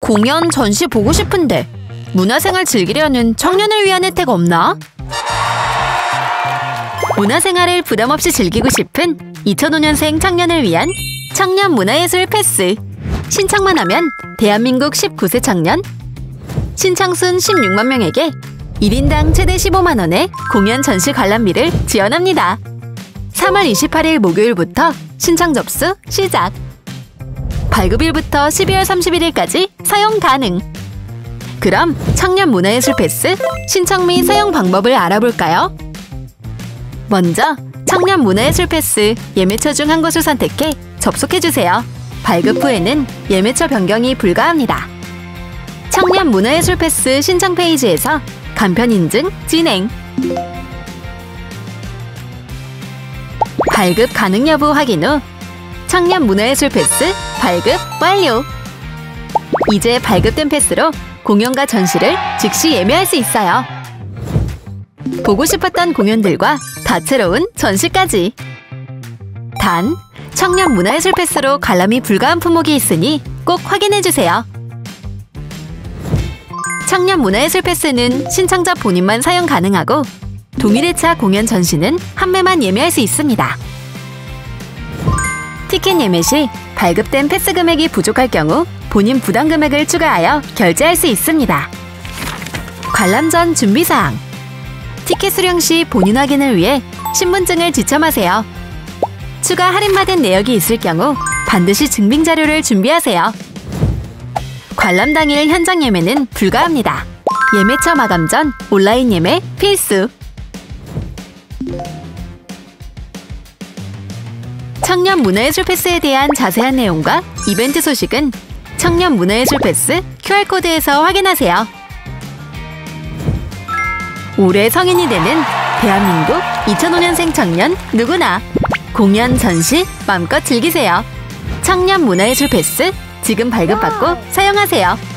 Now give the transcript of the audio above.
공연, 전시 보고 싶은데 문화생활 즐기려는 청년을 위한 혜택 없나? 문화생활을 부담없이 즐기고 싶은 2005년생 청년을 위한 청년 문화예술 패스. 신청만 하면 대한민국 19세 청년, 신청순 16만 명에게 1인당 최대 15만 원의 공연 전시 관람비를 지원합니다. 3월 28일 목요일부터 신청 접수 시작! 발급일부터 12월 31일까지 사용 가능! 그럼 청년 문화예술 패스 신청 및 사용 방법을 알아볼까요? 먼저 청년 문화예술 패스 예매처 중 한 곳을 선택해 접속해주세요. 발급 후에는 예매처 변경이 불가합니다. 청년 문화예술 패스 신청 페이지에서 간편 인증 진행! 발급 가능 여부 확인 후 청년 문화예술 패스 발급 완료! 이제 발급된 패스로 공연과 전시를 즉시 예매할 수 있어요. 보고 싶었던 공연들과 다채로운 전시까지! 단, 청년 문화예술 패스로 관람이 불가한 품목이 있으니 꼭 확인해주세요. 청년 문화예술 패스는 신청자 본인만 사용 가능하고 동일회차 공연 전시는 한 매만 예매할 수 있습니다. 티켓 예매 시 발급된 패스 금액이 부족할 경우 본인 부담 금액을 추가하여 결제할 수 있습니다. 관람 전 준비사항. 티켓 수령 시 본인 확인을 위해 신분증을 지참하세요. 추가 할인받은 내역이 있을 경우 반드시 증빙 자료를 준비하세요. 관람 당일 현장 예매는 불가합니다. 예매처 마감 전 온라인 예매 필수! 청년 문화예술 패스에 대한 자세한 내용과 이벤트 소식은 청년 문화예술 패스 QR코드에서 확인하세요. 올해 성인이 되는 대한민국 2005년생 청년 누구나 공연, 전시 마음껏 즐기세요. 청년 문화예술 패스 지금 발급받고 사용하세요.